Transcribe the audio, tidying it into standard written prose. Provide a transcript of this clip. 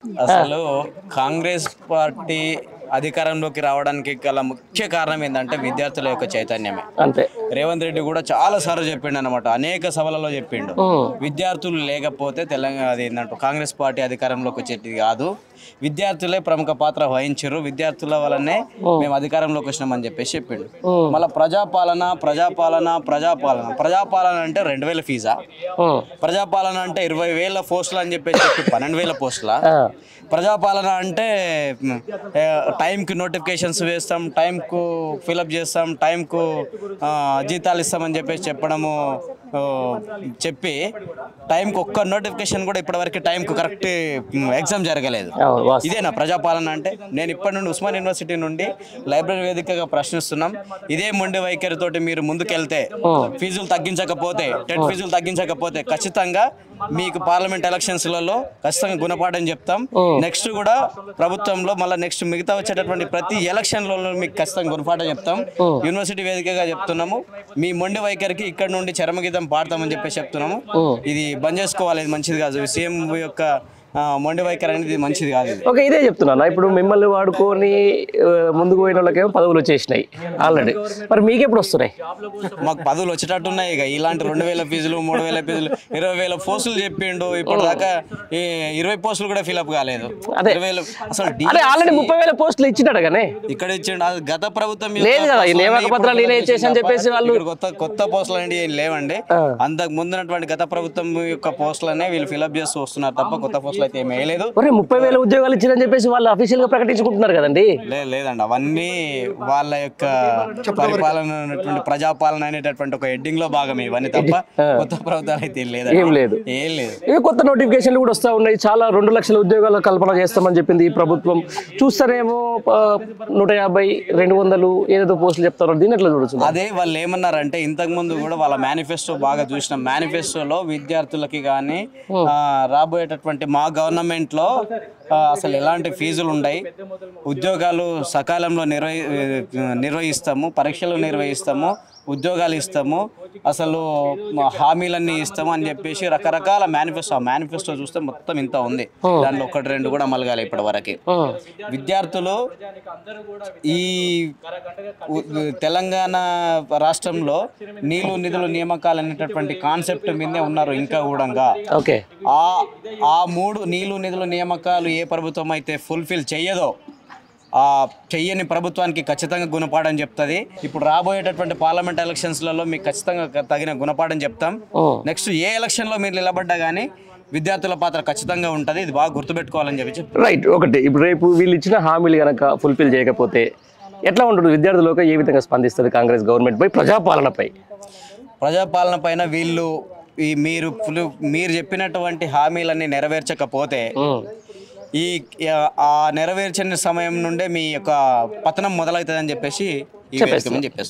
అసలు కాంగ్రెస్ పార్టీ అధికారంలోకి రావడానికి గల ముఖ్య కారణం ఏంటంటే విద్యార్థుల యొక్క చైతన్యమే. అంతే. రేవంత్ రెడ్డి కూడా చాలా సార్లు చెప్పిండు అనమాట, అనేక సభలలో చెప్పిండు. విద్యార్థులు లేకపోతే తెలంగాణ అది ఏంటంటే కాంగ్రెస్ పార్టీ అధికారంలోకి వచ్చేది కాదు, విద్యార్థులే ప్రముఖ పాత్ర వహించారు, విద్యార్థుల వల్లనే మేము అధికారంలోకి వచ్చినామని చెప్పేసి చెప్పిండు. మళ్ళీ ప్రజాపాలన ప్రజాపాలన ప్రజాపాలన ప్రజాపాలన అంటే 2000 ఫీజా, ప్రజాపాలన అంటే 20,000 పోస్టులు అని చెప్పేసి 12,000 పోస్టుల ప్రజాపాలన అంటే టైంకి నోటిఫికేషన్స్ వేస్తాం, టైంకు ఫిలప్ చేస్తాం, టైంకు జీతాలు ఇస్తామని చెప్పేసి చెప్పడము, చెప్పి టైంకి ఒక్క నోటిఫికేషన్ కూడా ఇప్పటివరకు టైంకు కరెక్ట్ ఎగ్జామ్ జరగలేదు. ఇదేనా ప్రజాపాలన అంటే? నేను ఇప్పటి నుండి ఉస్మాన్ యూనివర్సిటీ నుండి లైబ్రరీ వేదికగా ప్రశ్నిస్తున్నాం, ఇదే మొండి వైఖరితోటి మీరు ముందుకెళ్తే, ఫీజులు తగ్గించకపోతే, టెట్ ఫీజులు తగ్గించకపోతే ఖచ్చితంగా మీకు పార్లమెంట్ ఎలక్షన్స్లలో ఖచ్చితంగా గుణపాఠం చెప్తాం. నెక్స్ట్ కూడా ప్రభుత్వంలో మళ్ళీ నెక్స్ట్ మిగతా వచ్చేటటువంటి ప్రతి ఎలక్షన్లలో మీకు ఖచ్చితంగా గుణపాఠం చెప్తాం. యూనివర్సిటీ వేదికగా చెప్తున్నాము, మీ మొండి వైఖరికి ఇక్కడ నుండి చరమగీతం పాడతామని చెప్పేసి చెప్తున్నాము. ఇది బంద్ చేసుకోవాలి, ఇది మంచిది కాదు. సీఎం యొక్క మొండి వైఖరి అనేది మంచిది కాదు. ఓకే, ఇదే చెప్తున్నా. ఇప్పుడు మిమ్మల్ని వాడుకొని ముందుకు పోయిన వాళ్ళకేమో పదవులు వచ్చేసినాయి ఆల్రెడీ, మరి మీకు ఎప్పుడు వస్తున్నాయి? మాకు పదవులు వచ్చేటట్టు ఉన్నాయి. ఇక ఇలాంటి 2,000 ఫీజులు 3,000 ఫీజులు 20,000 పోస్టులు చెప్పిండు, ఇప్పటిదాకా 20 పోస్టులు కూడా ఫిల్అప్ కాలేదు. అదే అసలు ఆల్రెడీ 30,000 పోస్టులు ఇచ్చినాడు కానీ ఇక్కడ ఇచ్చిండు. అది గత ప్రభుత్వం లేదు కదా, ఈ నియామక పత్రాలు నేనే ఇచ్చేసి అని చెప్పేసి వాళ్ళు కొత్త పోస్టులు అనేవి ఏం లేవండి. అంతకు ముందున్నటువంటి గత ప్రభుత్వం యొక్క పోస్టులనే వీళ్ళు ఫిల్అప్ చేస్తూ వస్తున్నారు తప్ప కొత్త పోస్టులు అయితే ఏమీ వేయలేదు. 30,000 ఉద్యోగాలు ఇచ్చారని చెప్పేసి వాళ్ళు అఫీషియల్ గా ప్రకటించుకుంటున్నారు కదండి. లేదండి, అవన్నీ వాళ్ళ యొక్క పరిపాలన, ప్రజాపాలన అనేటటువంటి ఒక హెడ్డింగ్ లో భాగం ఇవన్నీ తప్ప కొత్త ప్రభుత్వాలు అయితే ఏం లేదు. ఇవి కొత్త నోటిఫికేషన్లు కూడా వస్తా ఉన్నాయి. చాలా 2 లక్షల ఉద్యోగాల కల్పన చేస్తామని చెప్పింది ఈ ప్రభుత్వం. చూస్తారేమో 150, 200 ఏదేదో పోస్టులు చెప్తారు. దీని ఎట్లా చూడొచ్చు? అదే వాళ్ళు ఏమన్నారంటే, ఇంతకు ముందు కూడా వాళ్ళ మేనిఫెస్టో బాగా చూసిన మేనిఫెస్టోలో విద్యార్థులకి కానీ రాబోయేటటువంటి మా గవర్నమెంట్ లో అసలు ఎలాంటి ఫీజులు ఉన్నాయి, ఉద్యోగాలు సకాలంలో నిర్వహిస్తాము, పరీక్షలు నిర్వహిస్తాము, ఉద్యోగాలు ఇస్తాము, అసలు హామీలన్నీ ఇస్తాము అని చెప్పేసి రకరకాల మేనిఫెస్టో చూస్తే మొత్తం ఇంత ఉంది. దాంట్లో 1-2 కూడా అమలు కాలే ఇప్పటి వరకు. విద్యార్థులు ఈ తెలంగాణ రాష్ట్రంలో నీళ్లు నిధులు నియామకాలు అనేటటువంటి కాన్సెప్ట్ మీదే ఉన్నారు ఇంకా కూడా. ఆ 3 నీళ్లు నిధులు నియామకాలు ఏ ప్రభుత్వం అయితే ఫుల్ఫిల్ చెయ్యదో, చెయ్యని ప్రభుత్వానికి ఖచ్చితంగా గుణపాఠం చెప్తుంది. ఇప్పుడు రాబోయేటటువంటి పార్లమెంట్ ఎలక్షన్స్లలో మీకు ఖచ్చితంగా తగిన గుణపాఠం చెప్తాం. నెక్స్ట్ ఏ ఎలక్షన్లో మీరు నిలబడ్డా కానీ విద్యార్థుల పాత్ర ఖచ్చితంగా ఉంటుంది. ఇది బాగా గుర్తుపెట్టుకోవాలని చెప్పి రైట్. ఒకటి, ఇప్పుడు రేపు వీళ్ళు ఇచ్చిన హామీలు కనుక ఫుల్ఫిల్ చేయకపోతే ఎట్లా ఉంటుంది? విద్యార్థులకు ఏ విధంగా స్పందిస్తుంది కాంగ్రెస్ గవర్నమెంట్ పై, ప్రజాపాలనపై? ప్రజాపాలన పైన వీళ్ళు మీరు చెప్పినటువంటి హామీలన్నీ నెరవేర్చకపోతే ఆ నెరవేర్చిన సమయం నుండే మీ యొక్క పతనం మొదలవుతుందని చెప్పేసి చెప్పేస్తాం.